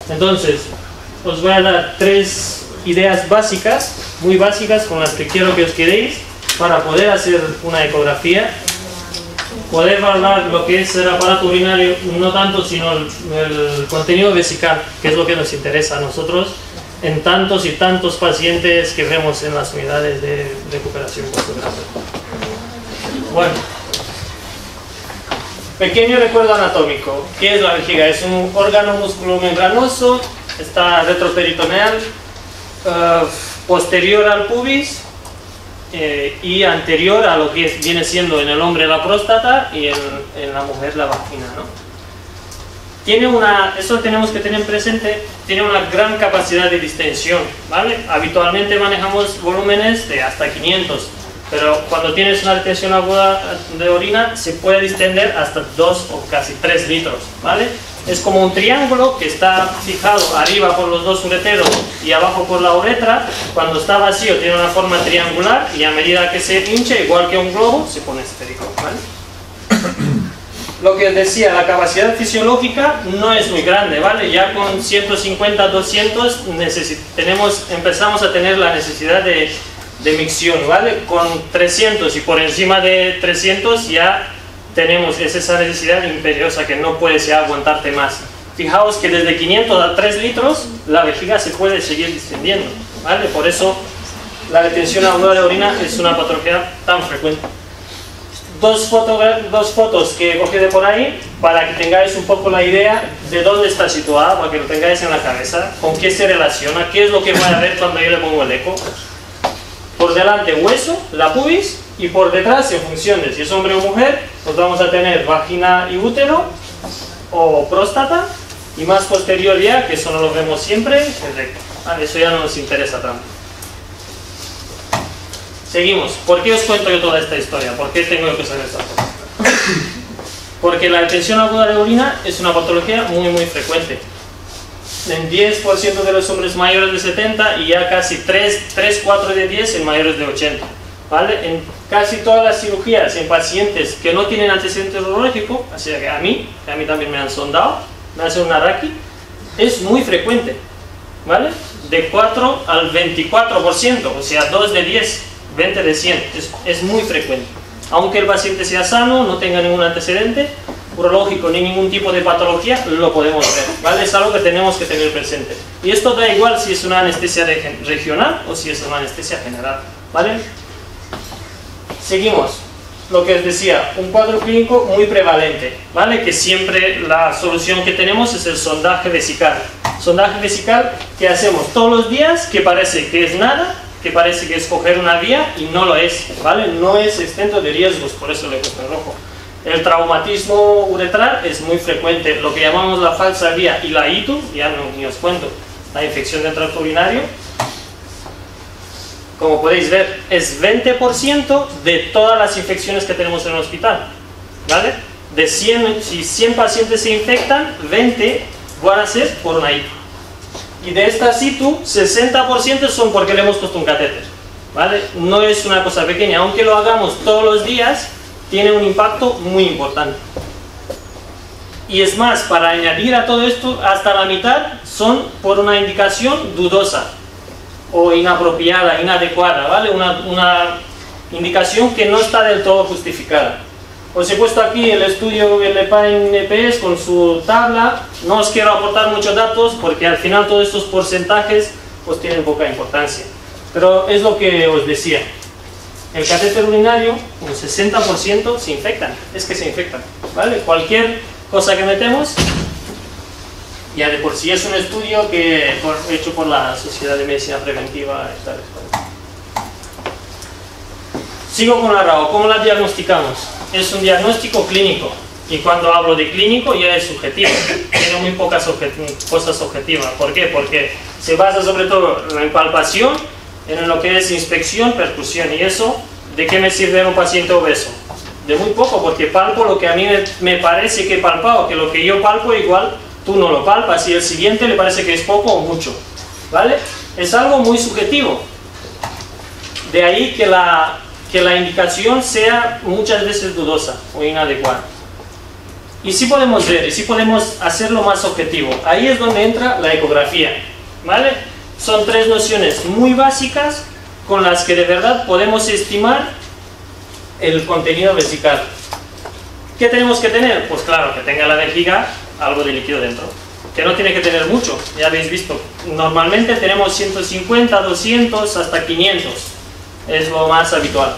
Entonces, os voy a dar 3 ideas básicas, muy básicas, con las que quiero que os quedéis para poder hacer una ecografía, poder valorar lo que es el aparato urinario, no tanto sino el contenido vesical, que es lo que nos interesa a nosotros en tantos y tantos pacientes que vemos en las unidades de recuperación post-operativa. Bueno, pequeño recuerdo anatómico. ¿Qué es la vejiga? Es un órgano musculomembranoso, está retroperitoneal, posterior al pubis y anterior a lo que viene siendo en el hombre la próstata y en la mujer la vagina, ¿no? Eso tenemos que tener presente, tiene una gran capacidad de distensión, ¿vale? Habitualmente manejamos volúmenes de hasta 500, pero cuando tienes una retención aguda de orina se puede distender hasta 2 o casi 3 litros, ¿vale? Es como un triángulo que está fijado arriba por los 2 ureteros y abajo por la uretra. Cuando está vacío tiene una forma triangular y a medida que se hincha, igual que un globo, se pone esférico, ¿vale? Lo que os decía, la capacidad fisiológica no es muy grande, ¿vale? Ya con 150, 200 empezamos a tener la necesidad de micción, ¿vale? Con 300 y por encima de 300 ya tenemos esa necesidad imperiosa que no puedes ya aguantarte más. Fijaos que desde 500 a 3 litros la vejiga se puede seguir distendiendo, ¿vale? Por eso la retención aguda de orina es una patología tan frecuente. Dos fotos que cogí de por ahí para que tengáis un poco la idea de dónde está situada, para que lo tengáis en la cabeza, con qué se relaciona, qué es lo que voy a ver cuando yo le pongo el eco. Por delante hueso, la pubis, y por detrás, en función de si es hombre o mujer, pues vamos a tener vagina y útero o próstata, y más posterior ya, que eso no lo vemos siempre, el recto. Vale, eso ya no nos interesa tanto. Seguimos. ¿Por qué os cuento yo toda esta historia? ¿Por qué tengo que saber esta cosa? Porque la retención aguda de orina es una patología muy frecuente. En 10% de los hombres mayores de 70 y ya casi 4 de 10 en mayores de 80. ¿Vale? En casi todas las cirugías en pacientes que no tienen antecedente urológico, así que a mí también me han sondado, me hacen una raqui, es muy frecuente, ¿vale? De 4 al 24%, o sea, 2 de 10, 20 de 100, es muy frecuente. Aunque el paciente sea sano, no tenga ningún antecedente urológico ni ningún tipo de patología, lo podemos ver, ¿vale? Es algo que tenemos que tener presente. Y esto da igual si es una anestesia regional o si es una anestesia general, ¿vale? Seguimos. Lo que os decía, un cuadro clínico muy prevalente, ¿vale? Que siempre la solución que tenemos es el sondaje vesical. Sondaje vesical que hacemos todos los días, que parece que es nada, que parece que es coger una vía y no lo es, ¿vale? No es exento de riesgos, por eso le he puesto en rojo. El traumatismo uretral es muy frecuente, lo que llamamos la falsa vía y la ITU, ya ni os cuento, la infección del tracto urinario. Como podéis ver, es 20% de todas las infecciones que tenemos en el hospital, ¿vale? De 100, si 100 pacientes se infectan, 20 van a ser por una ITU. Y de estas ITU, 60% son porque le hemos puesto un catéter, ¿vale? No es una cosa pequeña, aunque lo hagamos todos los días, tiene un impacto muy importante. Y es más, para añadir a todo esto, hasta la mitad son por una indicación dudosa o inapropiada, inadecuada, ¿vale? Una indicación que no está del todo justificada. Os he puesto aquí el estudio del EPAIN-EPS con su tabla. No os quiero aportar muchos datos porque al final todos estos porcentajes pues tienen poca importancia. Pero es lo que os decía. El catéter urinario, un 60% se infectan. Es que se infectan, ¿vale? Cualquier cosa que metemos, ya de por sí es un estudio hecho por la Sociedad de Medicina Preventiva y tal. Sigo con la RAO. ¿Cómo la diagnosticamos? Es un diagnóstico clínico. Y cuando hablo de clínico ya es subjetivo. Tiene muy pocas cosas objetivas. ¿Por qué? Porque se basa sobre todo en la palpación, en lo que es inspección, percusión. ¿Y eso de qué me sirve en un paciente obeso? De muy poco, porque palpo lo que a mí me parece que he palpado, que lo que yo palpo igual tú no lo palpas y el siguiente le parece que es poco o mucho, ¿vale? Es algo muy subjetivo. De ahí que la indicación sea muchas veces dudosa o inadecuada. Y sí podemos ver, y sí podemos hacerlo más objetivo. Ahí es donde entra la ecografía, ¿vale? Son tres nociones muy básicas con las que de verdad podemos estimar el contenido vesical. ¿Qué tenemos que tener? Pues claro, que tenga la vejiga algo de líquido dentro, que no tiene que tener mucho, ya habéis visto. Normalmente tenemos 150, 200, hasta 500, es lo más habitual.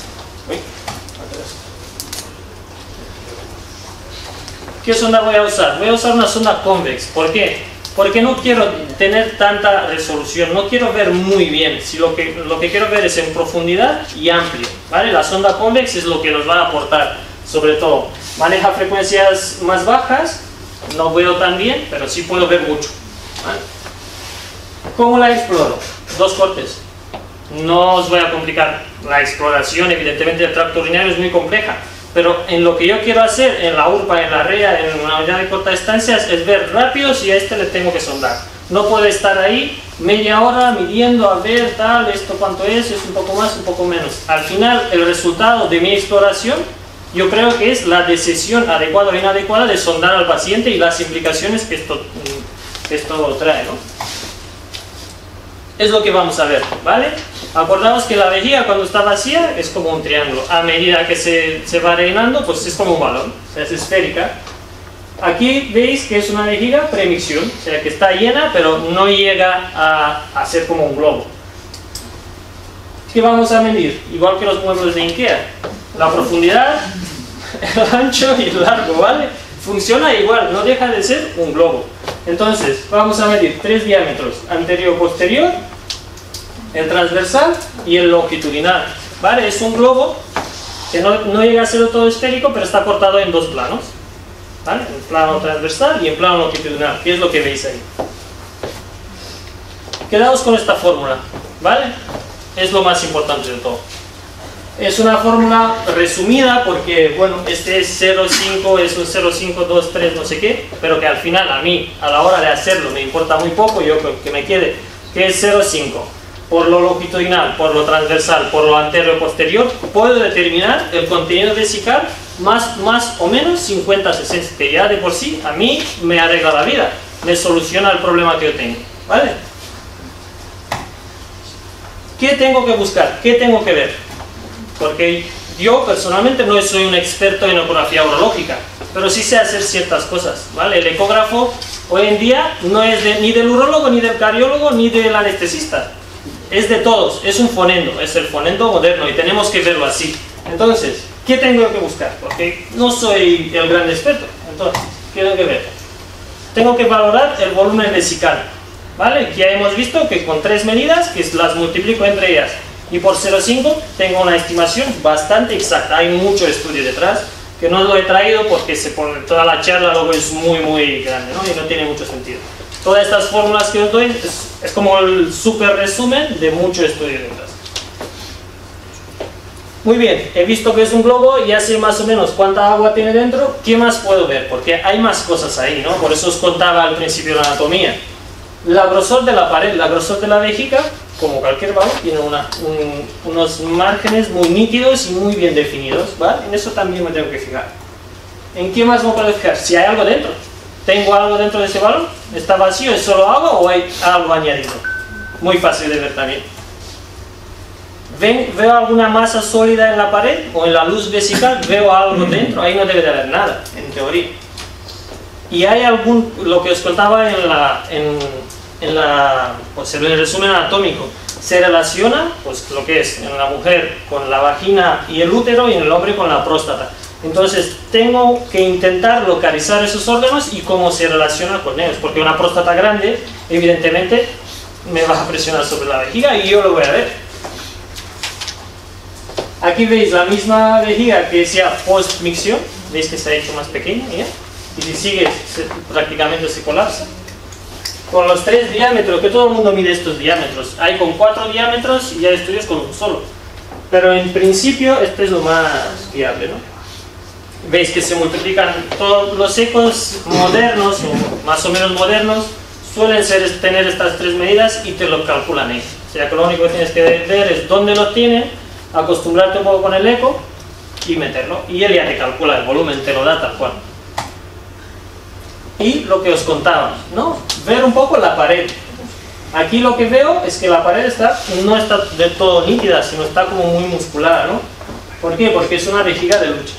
¿Qué sonda voy a usar? Voy a usar una sonda convex. ¿Por qué? Porque no quiero tener tanta resolución, no quiero ver muy bien, si lo que quiero ver es en profundidad y amplio, ¿vale? La sonda convex es lo que nos va a aportar, sobre todo. Maneja frecuencias más bajas, no veo tan bien, pero sí puedo ver mucho, ¿vale? ¿Cómo la exploro? Dos cortes. No os voy a complicar la exploración, evidentemente el tracto urinario es muy compleja, pero en lo que yo quiero hacer, en la URPA, en la REA, en una unidad de corta distancia, es ver rápido si a este le tengo que sondar. No puedo estar ahí media hora midiendo, a ver, tal, esto cuánto es un poco más, un poco menos. Al final, el resultado de mi exploración, yo creo que es la decisión adecuada o inadecuada de sondar al paciente y las implicaciones que esto trae, ¿no? Es lo que vamos a ver, ¿vale? Acordaos que la vejiga cuando está vacía es como un triángulo. A medida que se va rellenando, pues es como un balón, o sea, es esférica. Aquí veis que es una vejiga premicción, o sea que está llena, pero no llega a ser como un globo. ¿Qué vamos a medir? Igual que los muebles de Ikea. La profundidad, el ancho y el largo, ¿vale? Funciona igual, no deja de ser un globo. Entonces, vamos a medir tres diámetros, anterior-posterior, el transversal y el longitudinal, ¿vale? Es un globo que no llega a ser todo esférico, pero está cortado en dos planos, ¿vale? En plano transversal y en plano longitudinal, que es lo que veis ahí. Quedaos con esta fórmula, ¿vale? Es lo más importante de todo. Es una fórmula resumida porque, bueno, este es 0,5, es un 0,523, no sé qué, pero que al final a mí, a la hora de hacerlo, me importa muy poco, yo creo que me quede que es 0,5. Por lo longitudinal, por lo transversal, por lo anterior posterior, puedo determinar el contenido vesical más o menos 50-60, que ya de por sí a mí me arregla la vida, me soluciona el problema que yo tengo, ¿vale? ¿Qué tengo que buscar? ¿Qué tengo que ver? Porque yo personalmente no soy un experto en ecografía urológica, pero sí sé hacer ciertas cosas, ¿vale? El ecógrafo hoy en día no es ni del urólogo, ni del cardiólogo, ni del anestesista. Es de todos, es un fonendo, es el fonendo moderno y tenemos que verlo así. Entonces, ¿qué tengo que buscar? Porque no soy el gran experto. Entonces, ¿qué tengo que ver? Tengo que valorar el volumen vesical, ¿vale? Ya hemos visto que con tres medidas, que las multiplico entre ellas, y por 0,5 tengo una estimación bastante exacta. Hay mucho estudio detrás, que no lo he traído porque toda la charla luego es muy grande, ¿no? Y no tiene mucho sentido. Todas estas fórmulas que os doy es como el super resumen de mucho estudio detrás. Muy bien, he visto que es un globo, ya sé más o menos cuánta agua tiene dentro. ¿Qué más puedo ver? Porque hay más cosas ahí, ¿no? Por eso os contaba al principio la anatomía. La grosor de la pared, la grosor de la vejiga, como cualquier balón, tiene unos márgenes muy nítidos y muy bien definidos, ¿vale? En eso también me tengo que fijar. ¿En qué más me puedo fijar? Si hay algo dentro. ¿Tengo algo dentro de ese balón? ¿Está vacío? ¿Es solo agua o hay algo añadido? Muy fácil de ver también. ¿Veo alguna masa sólida en la pared o en la luz vesical? ¿Veo algo dentro? Ahí no debe de haber nada, en teoría. Y hay lo que os contaba pues en el resumen anatómico, se relaciona, pues lo que es en la mujer con la vagina y el útero y en el hombre con la próstata. Entonces tengo que intentar localizar esos órganos y cómo se relaciona con ellos, porque una próstata grande evidentemente me va a presionar sobre la vejiga y yo lo voy a ver. Aquí veis la misma vejiga que decía post-micción, veis que se ha hecho más pequeña, ¿ya? Y si sigue prácticamente se colapsa. Con los tres diámetros, que todo el mundo mide estos diámetros, hay con 4 diámetros y hay estudios con un solo, pero en principio este es lo más fiable, ¿no? Veis que se multiplican todos los ecos modernos o más o menos modernos, suelen tener estas tres medidas y te lo calculan ahí. O sea que lo único que tienes que ver es dónde lo tienen, acostumbrarte un poco con el eco y meterlo, y él ya te calcula el volumen, te lo da tal cual. y lo que os contaba, ¿no? Ver un poco la pared. Aquí lo que veo es que la pared no está del todo nítida, sino está como muy musculada, ¿no? ¿Por qué? Porque es una vejiga de lucha.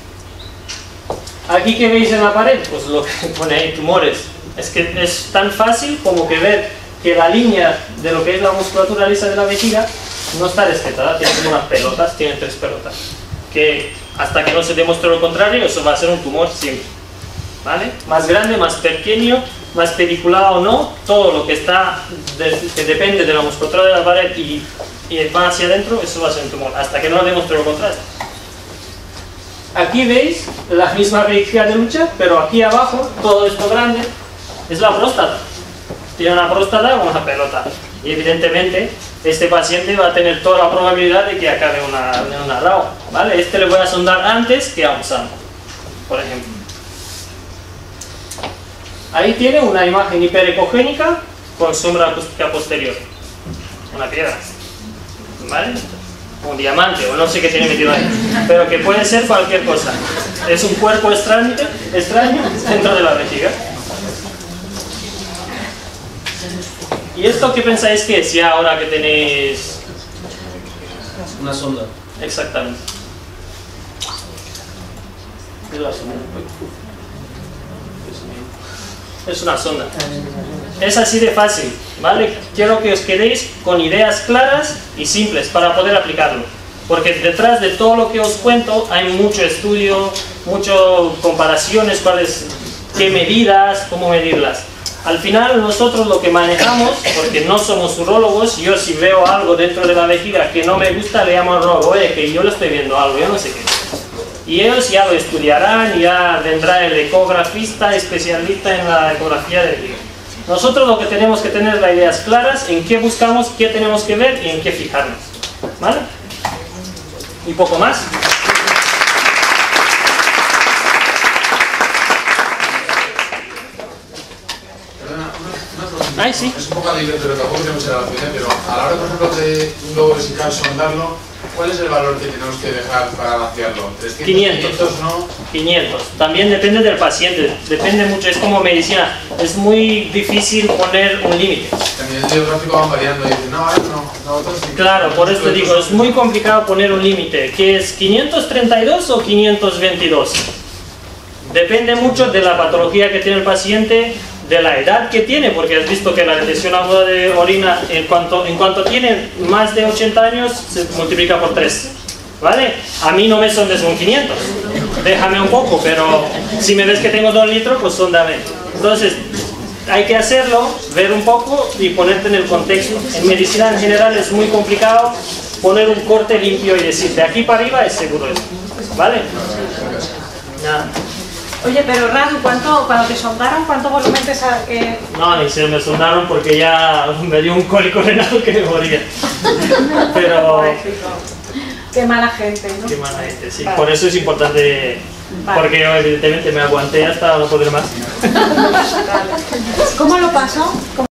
Aquí, ¿qué veis en la pared? Pues lo que pone ahí, tumores. Es que es tan fácil como que ver que la línea de lo que es la musculatura lisa de la vejiga no está respetada, tiene como unas pelotas, tiene 3 pelotas. Que hasta que no se demuestre lo contrario, eso va a ser un tumor siempre. ¿Vale? Más grande, más pequeño, más pediculado o no, todo lo que está que depende de la musculatura de la pared y va hacia adentro, eso va a ser un tumor, hasta que no demuestre lo contrario. Aquí veis la misma vejiga de lucha, pero aquí abajo, todo esto grande, es la próstata. Tiene una próstata con una pelota. Y evidentemente, este paciente va a tener toda la probabilidad de que acabe en una RAO. ¿Vale? Este le voy a sondar antes que a un SAM, por ejemplo. Ahí tiene una imagen hiperecogénica con sombra acústica posterior. Una piedra. ¿Vale? Un diamante, o no sé qué tiene metido ahí. Pero que puede ser cualquier cosa. Es un cuerpo extraño dentro de la vejiga. ¿Y esto qué pensáis que es ya ahora que tenéis? Una sonda. Exactamente. Es una sonda. Es así de fácil, ¿vale? Quiero que os quedéis con ideas claras y simples para poder aplicarlo. Porque detrás de todo lo que os cuento hay mucho estudio, muchas comparaciones, qué medidas, cómo medirlas. Al final nosotros lo que manejamos, porque no somos urólogos, yo si veo algo dentro de la vejiga que no me gusta, le llamo al urologo, oye, que yo le estoy viendo algo, yo no sé qué. Y ellos ya lo estudiarán, ya vendrá el ecografista especialista en la ecografía de vejiga. Nosotros lo que tenemos que tener las ideas claras en qué buscamos, qué tenemos que ver y en qué fijarnos. ¿Vale? Y poco más. Ay, sí. Es un poco al nivel, pero tampoco tenemos la opinión, pero a la hora, por ejemplo, de un globo vesical sondarlo, ¿cuál es el valor que tenemos que dejar para vaciarlo? ¿300, 500, no? 500. También depende del paciente, depende mucho, es como medicina. Es muy difícil poner un límite. También el biográfico van variando y dicen, no, ahora no, otros sí. Claro, por eso te digo, es muy complicado poner un límite. ¿Qué es 532 o 522? Depende mucho de la patología que tiene el paciente, de la edad que tiene, porque has visto que la retención aguda de orina, en cuanto tiene más de 80 años, se multiplica por 3. ¿Vale? A mí no me sondes un 500. Déjame un poco, pero si me ves que tengo 2 litros, pues sondame. Entonces, hay que hacerlo, ver un poco y ponerte en el contexto. En medicina en general es muy complicado poner un corte limpio y decir, de aquí para arriba es seguro esto. ¿Vale? Nada. Oye, pero Radu, cuando te sondaron, ¿cuánto volumen te sale? No, ni se me sondaron porque ya me dio un cólico renal que me moría. Pero... Qué mala gente, ¿no? Qué mala gente, sí. Vale. Por eso es importante, vale. Porque yo evidentemente me aguanté hasta no poder más. ¿Cómo lo pasó?